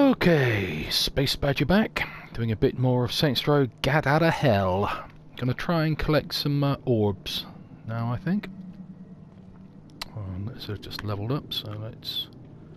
Okay, Space Badger back, doing a bit more of Saints Row Get Out of Hell. Gonna try and collect some orbs now, I think. Let's have just leveled up, so let's...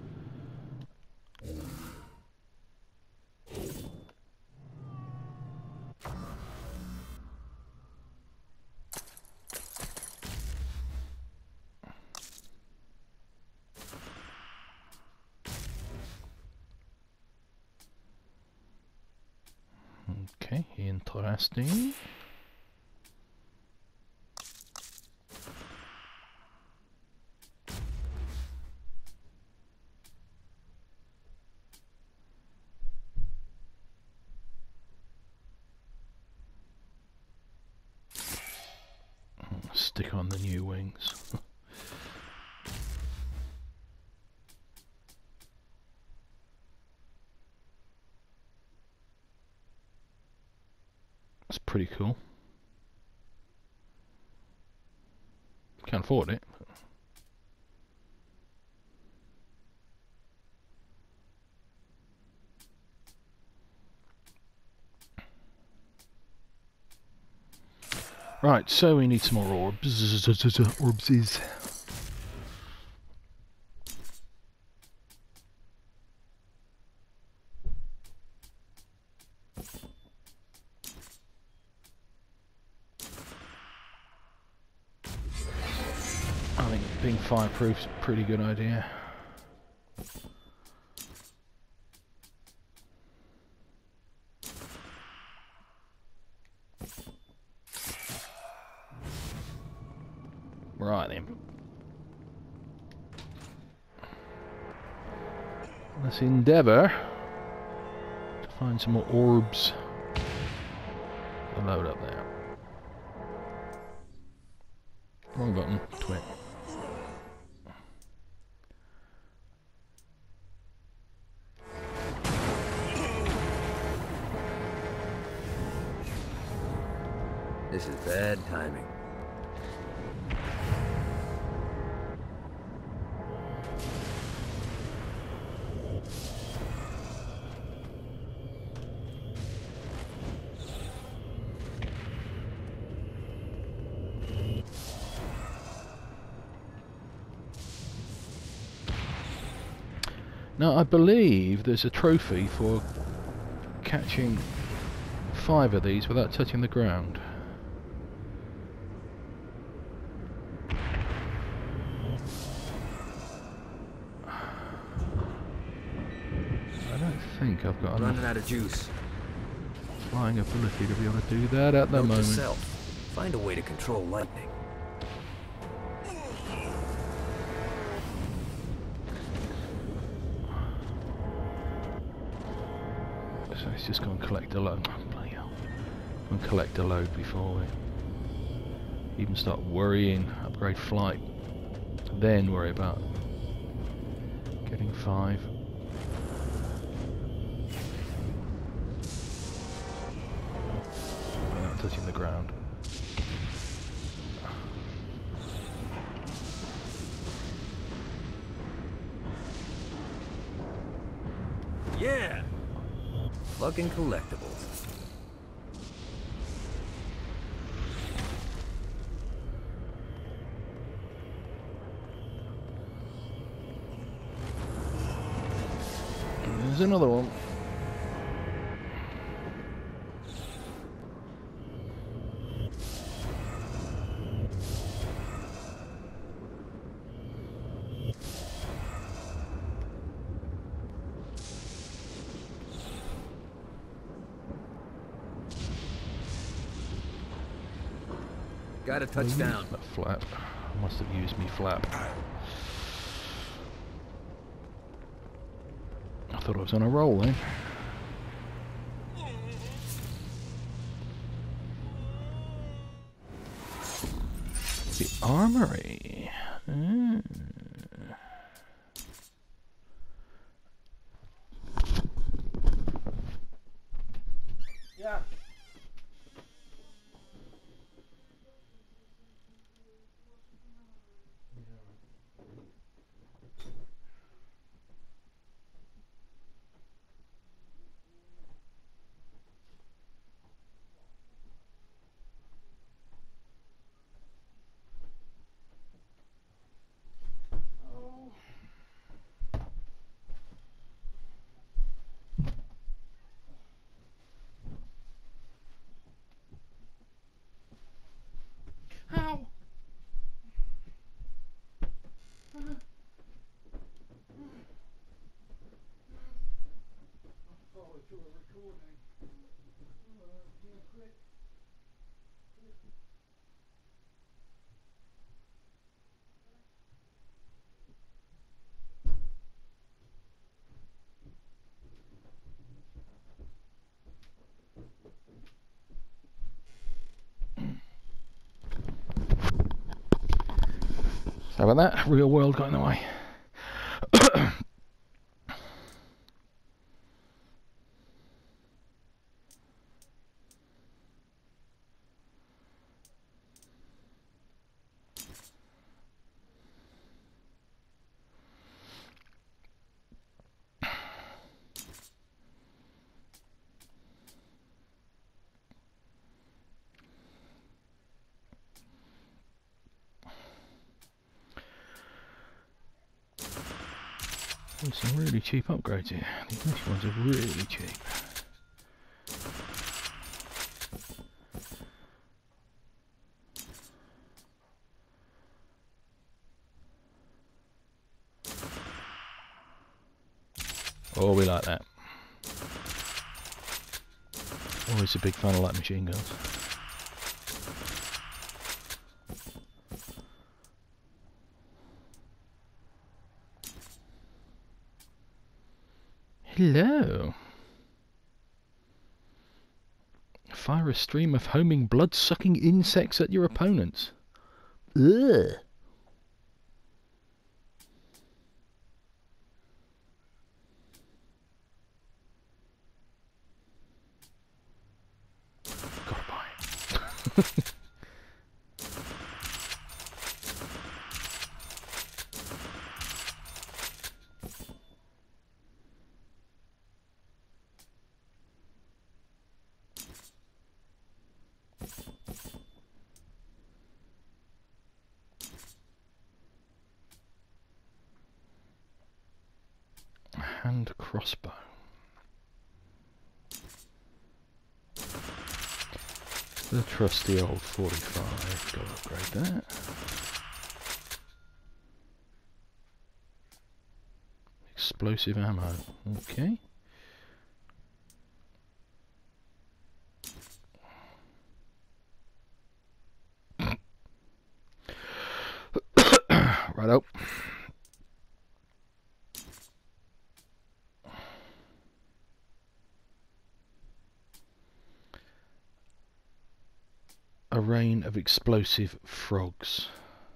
Okay, interesting. Stick on the new wings. That's pretty cool. Can't afford it. Right, so we need some more orbs. Orbsies. I think being fireproof's a pretty good idea. Right then. Let's endeavour to find some more orbs to load up there. Wrong button. Twit. This is bad timing. Now I believe there's a trophy for catching 5 of these without touching the ground. I don't think I've got Running enough out of juice. flying ability to be able to do that at the Note to moment. self. Find a way to control lightning. So let's just go and collect a load. Oh, bloody hell. Go and collect a load before we even start worrying. Upgrade flight. Then worry about getting 5. Without touching the ground. Yeah! Fucking collectibles. There's another one. Got a touchdown. That flap. I must have used me flap. I thought I was on a roll then. The armory. Yeah. How about that? Real world got in the way. There's some really cheap upgrades here. These initial ones are really cheap. Oh, we like that. Always a big fan of light machine guns. Hello. Fire a stream of homing blood-sucking insects at your opponents. Ugh. Gotta buy it. Hand crossbow. The trusty old 45. Gotta upgrade that. Explosive ammo. Okay. Righto. A rain of explosive frogs.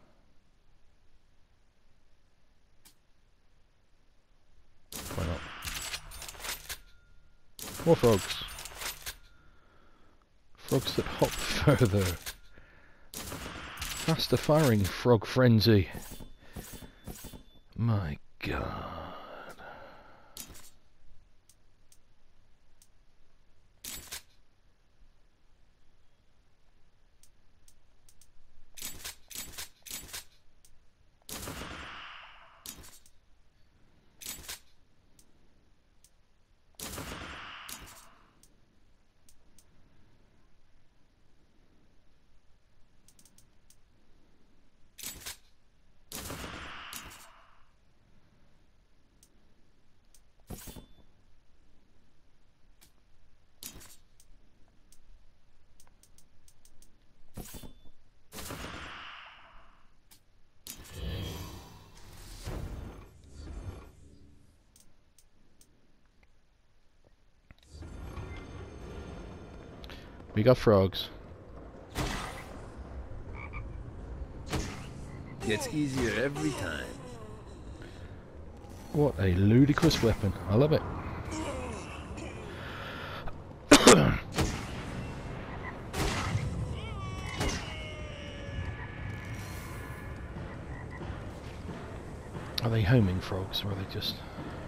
Why not? More frogs. Frogs that hop further. Faster firing frog frenzy. My God. We got frogs. Gets easier every time. What a ludicrous weapon. I love it. Are they homing frogs, or are they just...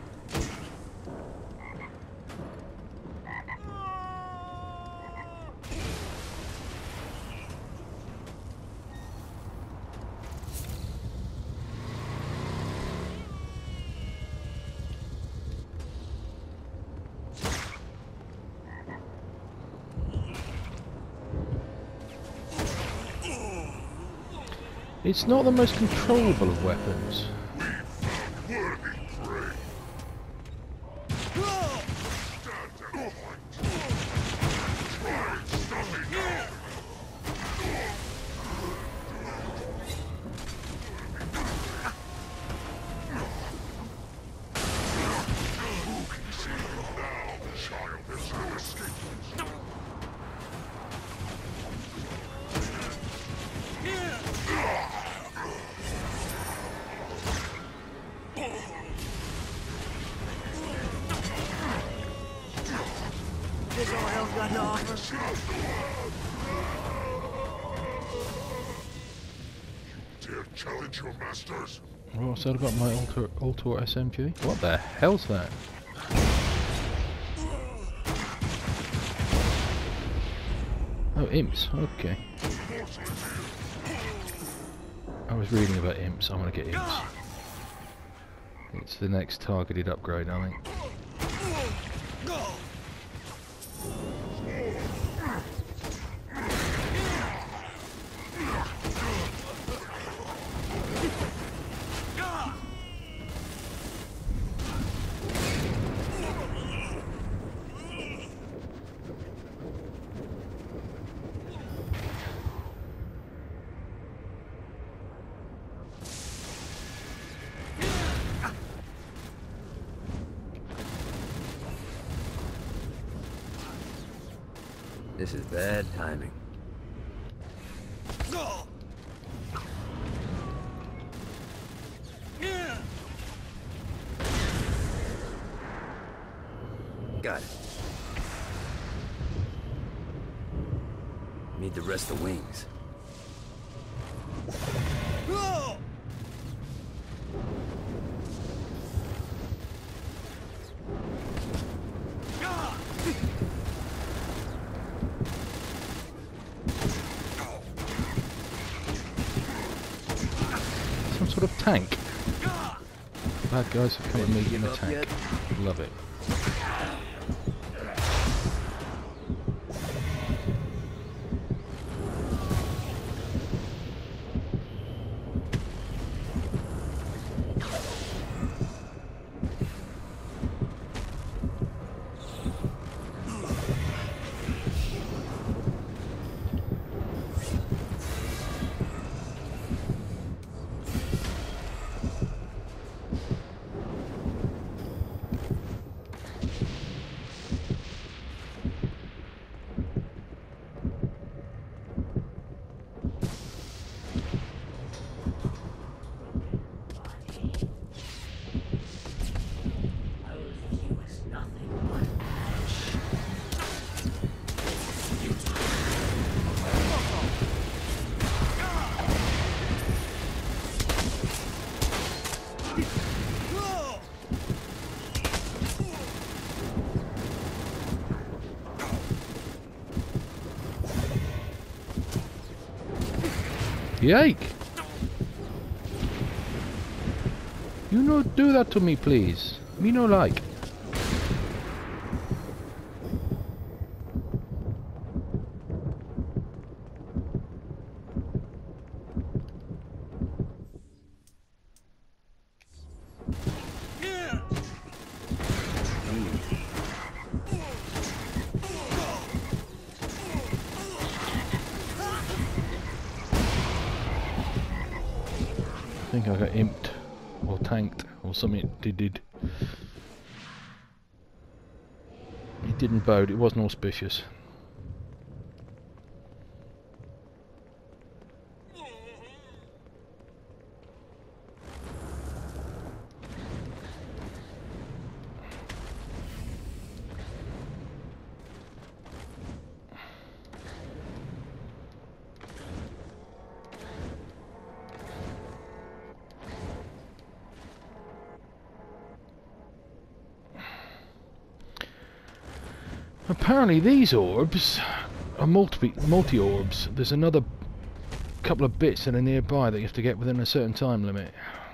It's not the most controllable of weapons. This all hell's got to offer. Dare challenge your masters? Oh, so I've got my Outta SMG. What the hell's that? Oh, Imps. Okay. I was reading about Imps. I'm gonna get Imps. It's the next targeted upgrade, I think. This is bad timing. Got it. Need the rest of the wings. Some sort of tank. Bad guys have come and meet in a tank. Love it. Yike! You no do that to me, please. Me no like. I think I got imped or tanked or something. It did. It didn't bode. It wasn't auspicious. Apparently these orbs are multi-orbs. There's another couple of bits that are nearby that you have to get within a certain time limit.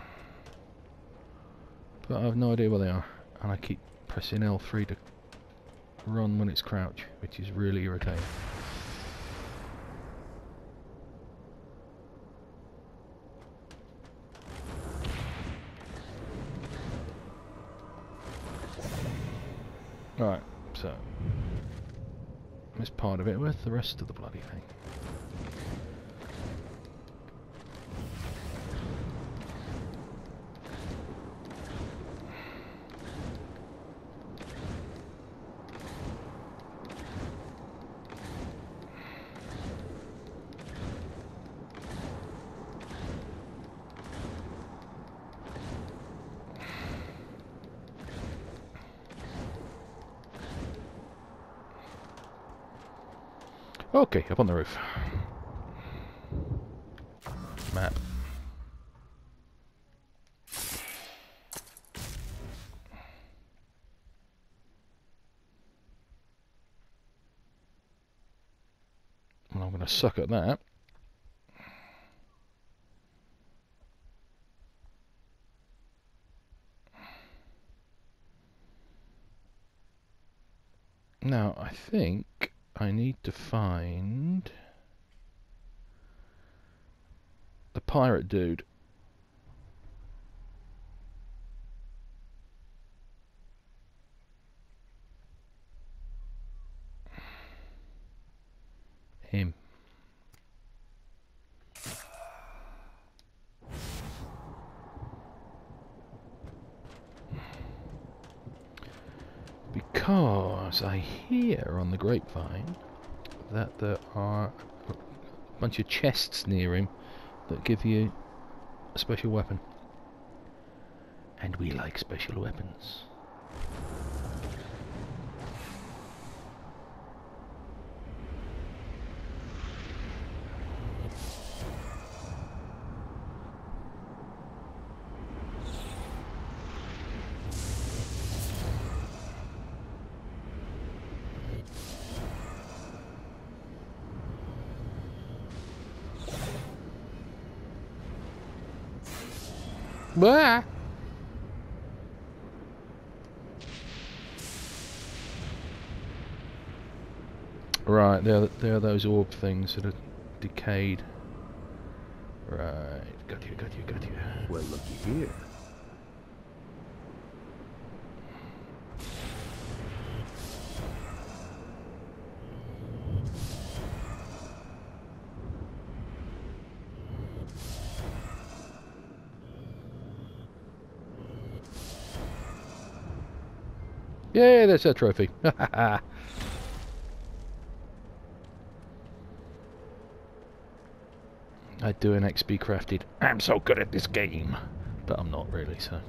But I have no idea where they are. And I keep pressing L3 to run when it's crouch, which is really irritating. Right. So, this part of it with the rest of the bloody thing. Okay, up on the roof. Map. Well, I'm going to suck at that. Now, I think I need to find the pirate dude. Him. Because I hear on the grapevine that there are a bunch of chests near him that give you a special weapon. And we like special weapons. Blah! Right, there are those orb things that are decayed. Right, got you. Well, looky here. Yeah, that's a trophy. I'd do an XP crafted. I'm so good at this game, but I'm not really, so.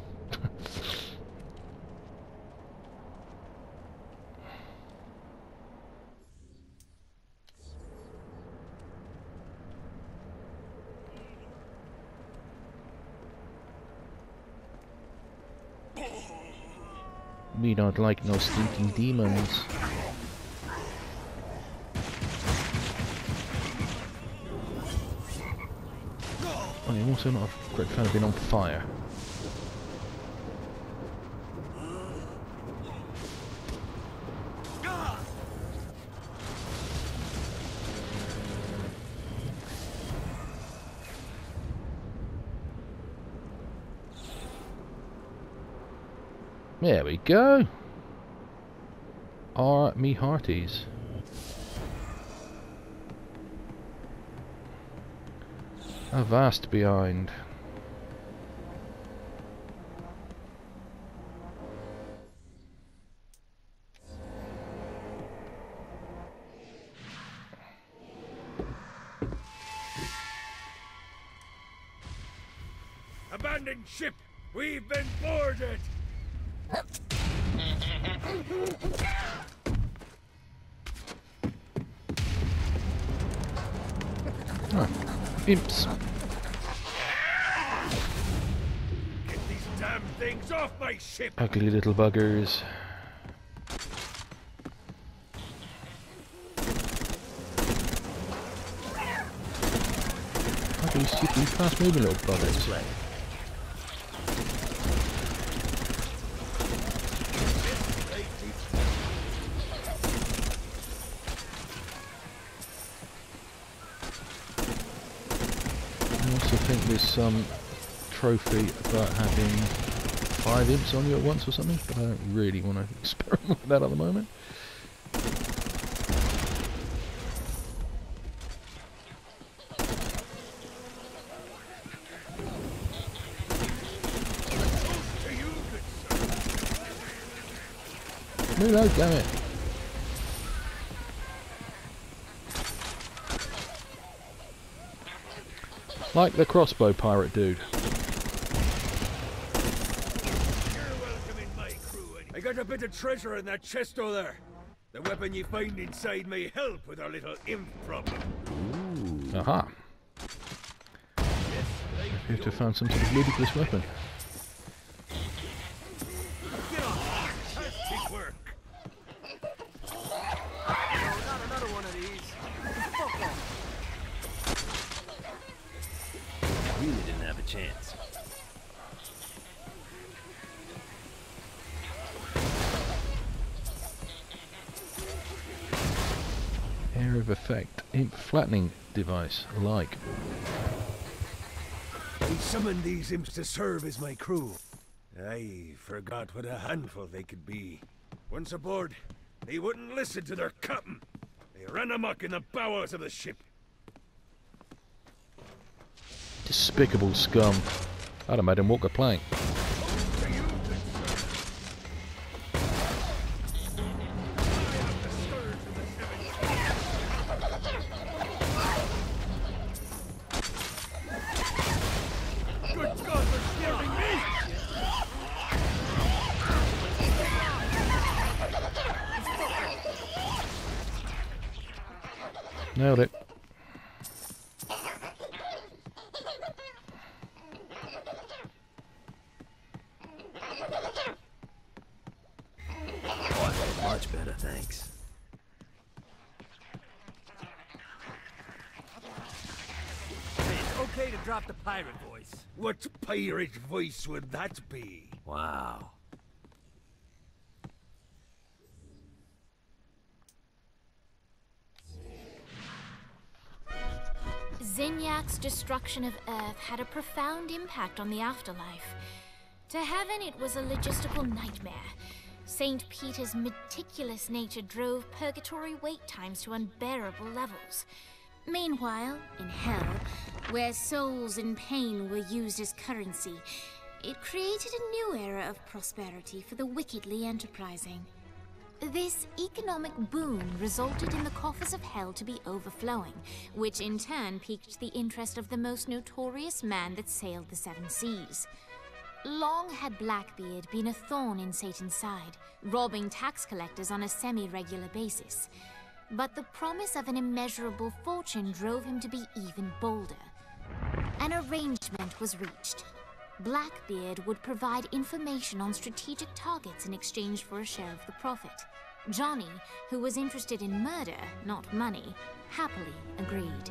We don't like no stinking demons. I'm also not a great fan of being on fire. There we go. Are me hearties. Avast behind. Abandoned ship! We've been boarded! Oh, imps. Get these damn things off my ship! Ugly little buggers. Ugly, stupid, fast-moving little buggers. I also think there's some trophy about having 5 imps on you at once or something, but I don't really want to experiment with that at the moment. Reload, damn it. Like the crossbow pirate dude. I got a bit of treasure in that chest over there. The weapon you find inside may help with our little imp problem. Ooh. Aha. You have to find some sort of ludicrous weapon. Get on! Fantastic work! No, not another one of these. Fuck off. Really didn't have a chance. Area of effect. Imp flattening device. Like. I summoned these imps to serve as my crew. I forgot what a handful they could be. Once aboard, they wouldn't listen to their captain. They ran amok in the bowels of the ship. Despicable scum. I'd have made him walk a plank. Nailed it. Much better, thanks. It's okay to drop the pirate voice. What pirate voice would that be? Wow. Zinyak's destruction of Earth had a profound impact on the afterlife. To heaven, it was a logistical nightmare. St. Peter's meticulous nature drove purgatory wait times to unbearable levels. Meanwhile, in hell, where souls in pain were used as currency, it created a new era of prosperity for the wickedly enterprising. This economic boom resulted in the coffers of hell to be overflowing, which in turn piqued the interest of the most notorious man that sailed the seven seas. Long had Blackbeard been a thorn in Satan's side, robbing tax collectors on a semi-regular basis. But the promise of an immeasurable fortune drove him to be even bolder. An arrangement was reached. Blackbeard would provide information on strategic targets in exchange for a share of the profit. Johnny, who was interested in murder, not money, happily agreed.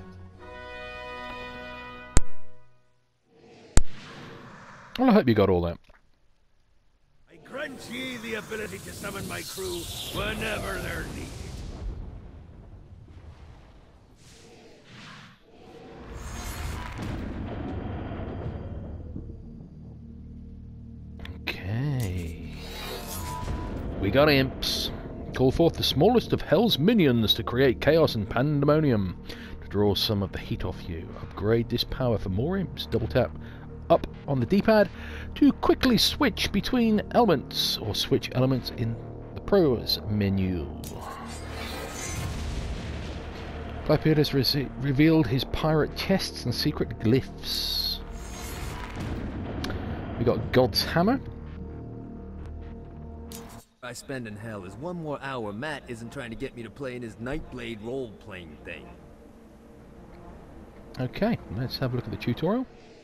Well, I hope you got all that. I grant ye the ability to summon my crew whenever they're needed. Okay. We got imps. Call forth the smallest of hell's minions to create chaos and pandemonium. To draw some of the heat off you. Upgrade this power for more imps. Double tap up on the D-pad to quickly switch between elements, or switch elements in the pros menu. Blackbeard has revealed his pirate chests and secret glyphs. We got God's Hammer. I spend in hell is one more hour Matt isn't trying to get me to play in his Nightblade role-playing thing. Okay, let's have a look at the tutorial.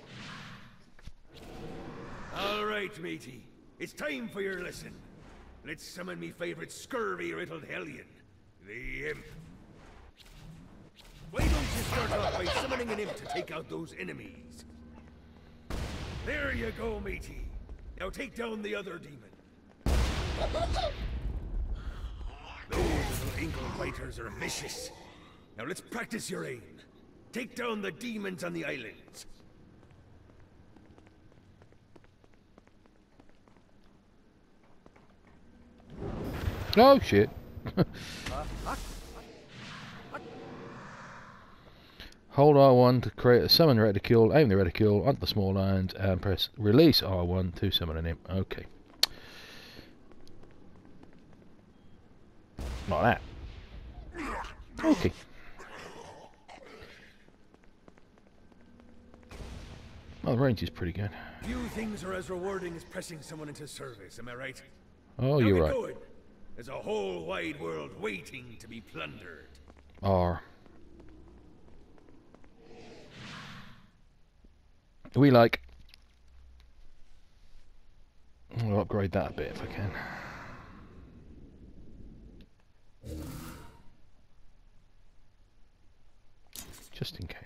Alright, matey. It's time for your lesson. Let's summon me favorite scurvy-riddled hellion, the Imp. Why don't you start off by summoning an imp to take out those enemies? There you go, matey. Now take down the other demon. Those little ankle biters are vicious. Now let's practice your aim. Take down the demons on the islands. Oh shit. Hold R1 to create a summon reticule, aim the reticule onto the small land and press release R1 to summon an imp. Okay. Like that. Okay. Well, the range is pretty good. Few things are as rewarding as pressing someone into service, am I right? Oh, Now you're get right. going. There's a whole wide world waiting to be plundered. R. We like. I'll upgrade that a bit if I can. Just in case.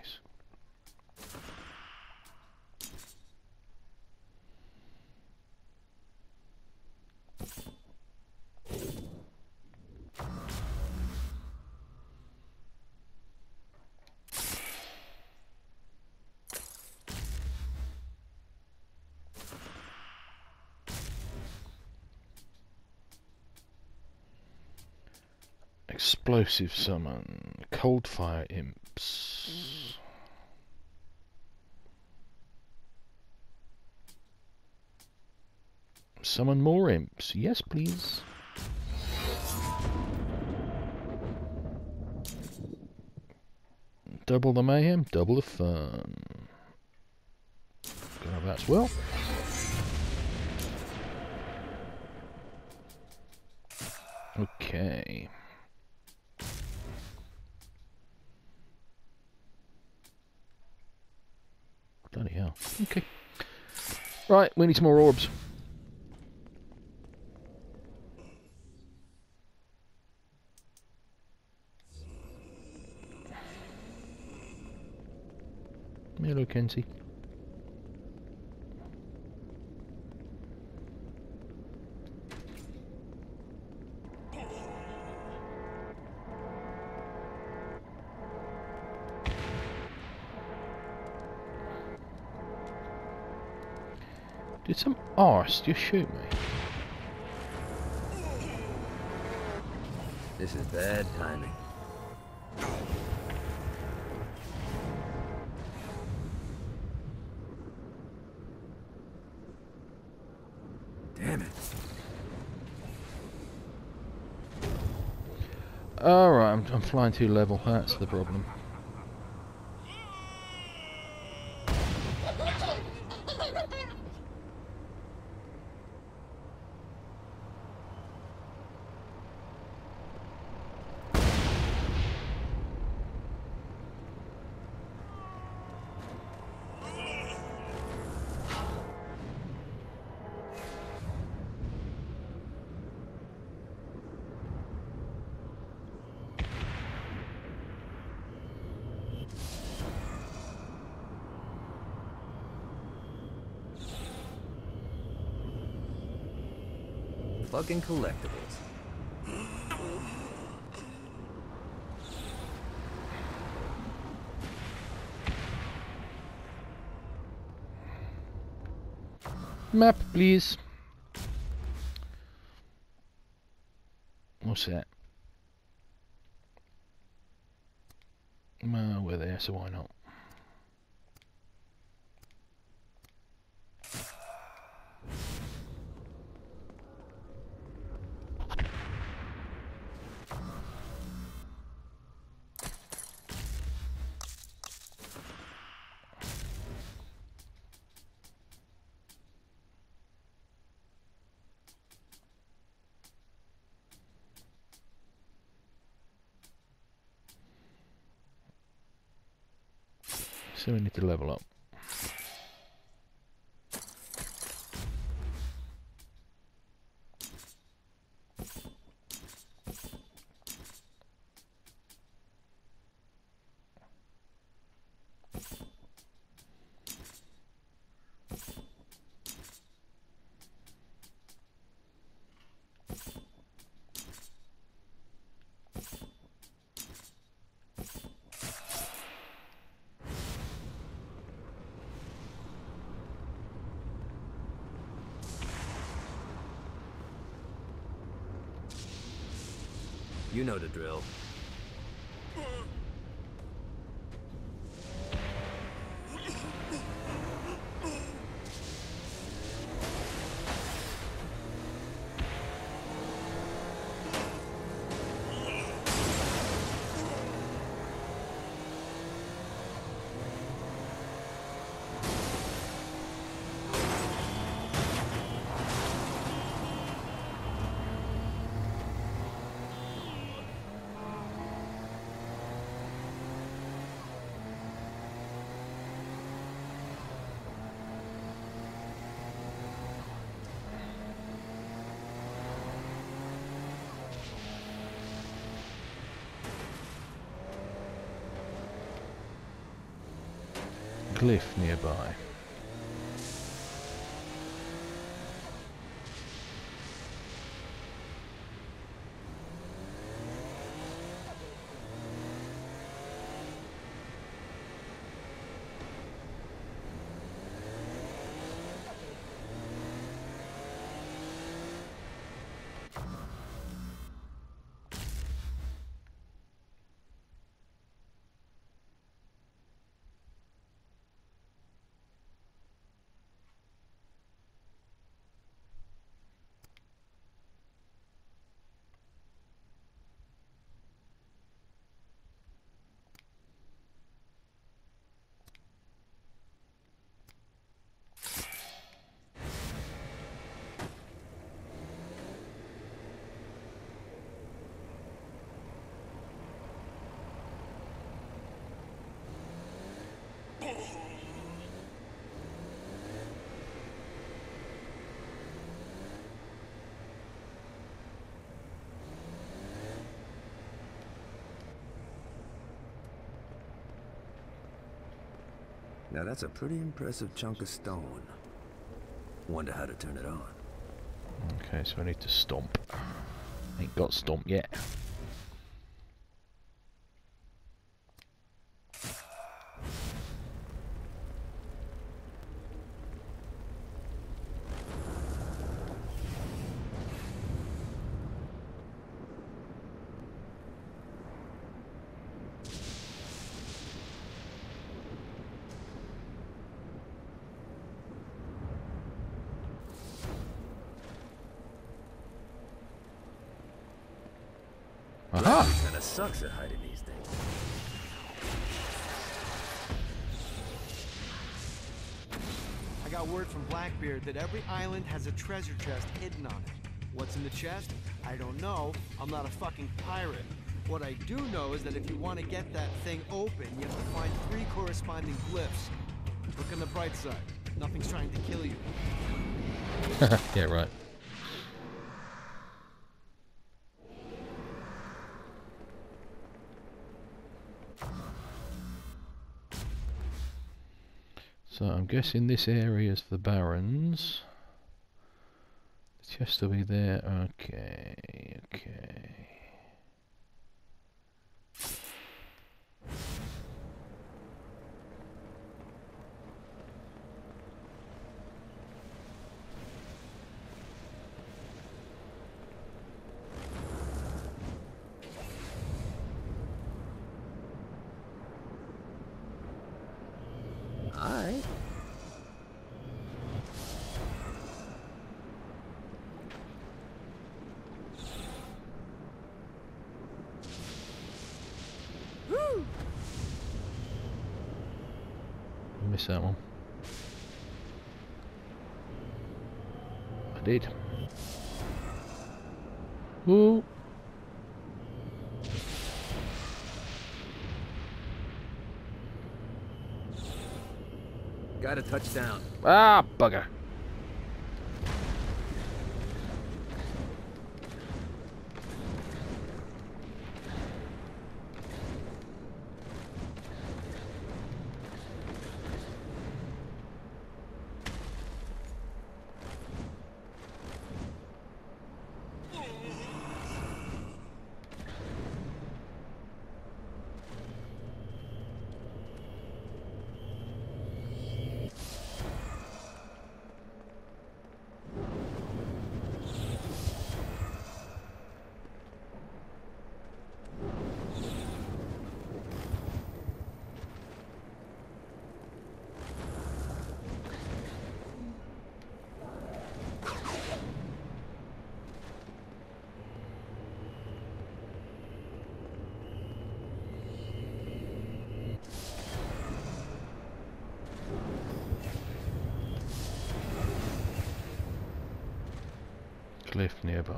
Explosive summon. Cold fire imps. Summon more imps. Yes, please. Double the mayhem, double the fun. Grab that as well. Okay. Bloody hell. Okay. Right, we need some more orbs. Hello, Kenzie. Did some arse just shoot me? This is bad timing. Damn it. Alright, I'm flying too level, that's the problem. Fucking collectibles. Map, please. What's that? Well, we're there, so why not? So we need to level up. You know the drill. Glyph nearby. Now that's a pretty impressive chunk of stone. Wonder how to turn it on. Okay, so I need to stomp. Ain't got stomp yet. Aha! Kinda sucks at hiding these things. I got word from Blackbeard that every island has a treasure chest hidden on it. What's in the chest? I don't know. I'm not a fucking pirate. What I do know is that if you want to get that thing open, you have to find 3 corresponding glyphs. Look on the bright side. Nothing's trying to kill you. Yeah, right. So I'm guessing this area is the Barrens. The chest will be there. Okay, okay. Alright. Missed that one. I did. Woo! Got a touchdown. Ah, bugger. glyph nearby.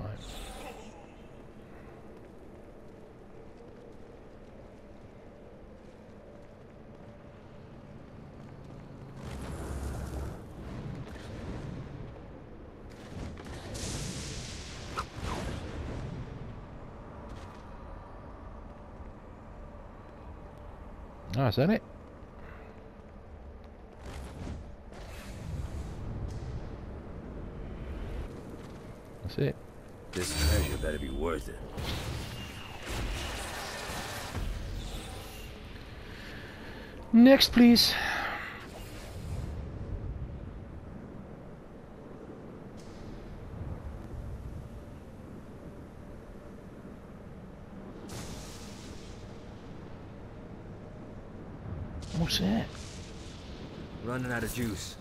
Oh, is that it? That's it. This treasure better be worth it. Next, please. What's that? Running out of juice.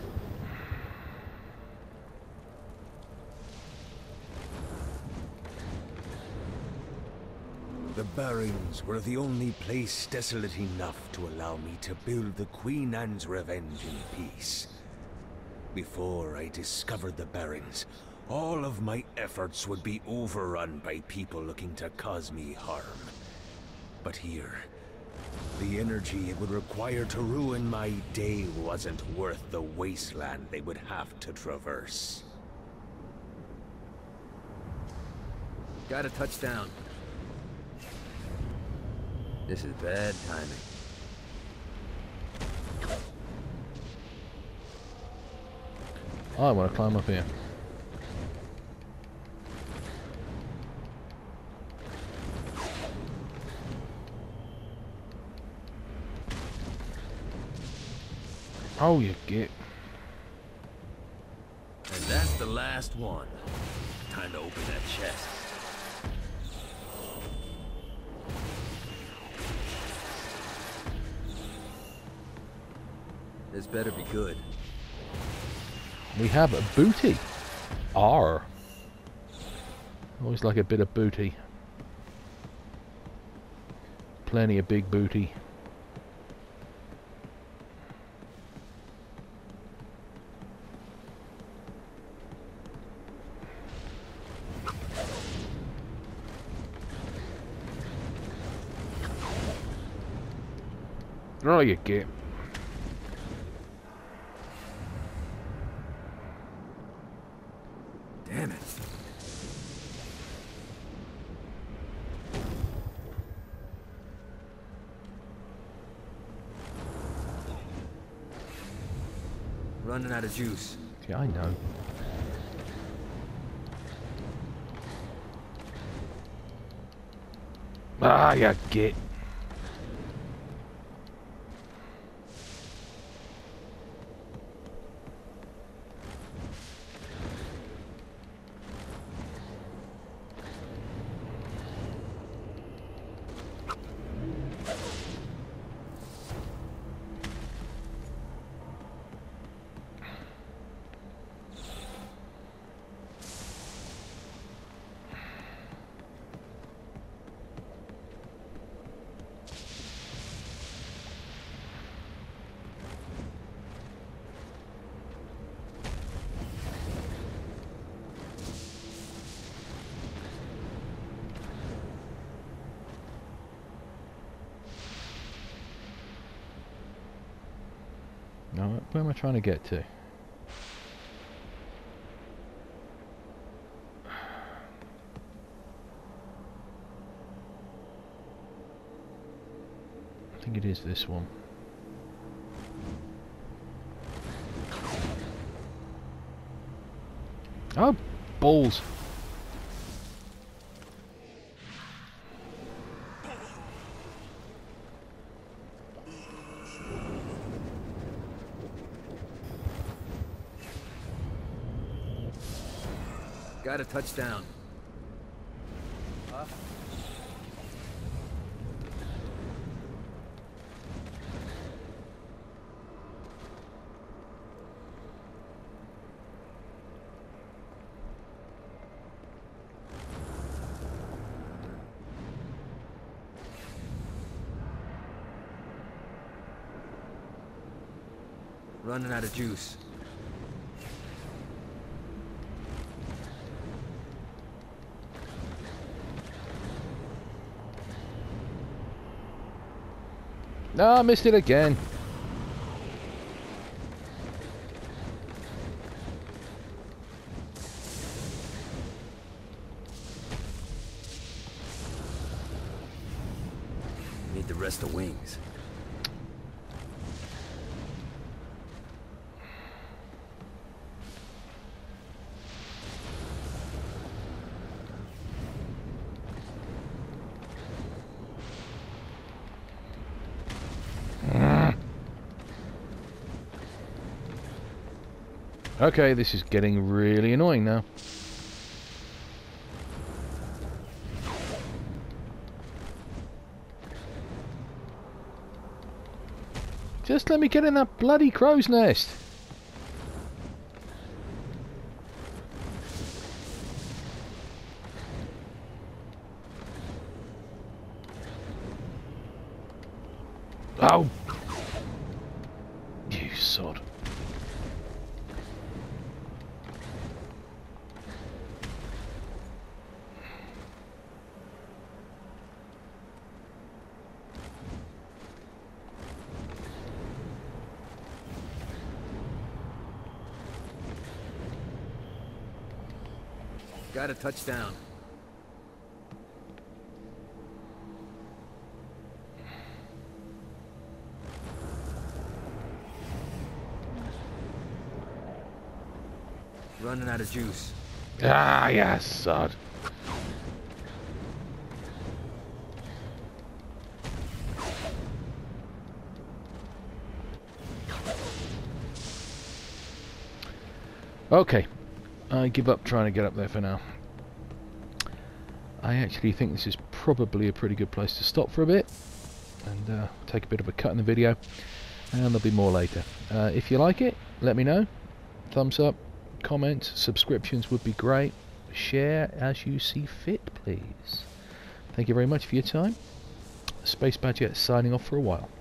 The Barrens were the only place desolate enough to allow me to build the Queen Anne's Revenge in peace. Before I discovered the Barrens, all of my efforts would be overrun by people looking to cause me harm. But here, the energy it would require to ruin my day wasn't worth the wasteland they would have to traverse. Got a touchdown. This is bad timing. I want to climb up here. Oh, you get. And that's the last one. Time to open that chest. This better be good. We have a booty. R. Always like a bit of booty. Plenty of big booty. Oh, you get. Damn it. Running out of juice. Yeah, I know. Ah, you get. No, where am I trying to get to? I think it is this one. Oh, balls. Got a touchdown. Running out of juice. No, I missed it again. Need the rest of wings. Okay, this is getting really annoying now. Just let me get in that bloody crow's nest. Oh! You sod. Got a touchdown. Running out of juice. Ah, yes, sod. Okay, I give up trying to get up there for now. I actually think this is probably a pretty good place to stop for a bit and take a bit of a cut in the video, and there'll be more later. If you like it, let me know. Thumbs up, comments, subscriptions would be great. Share as you see fit, please. Thank you very much for your time. Space Badger signing off for a while.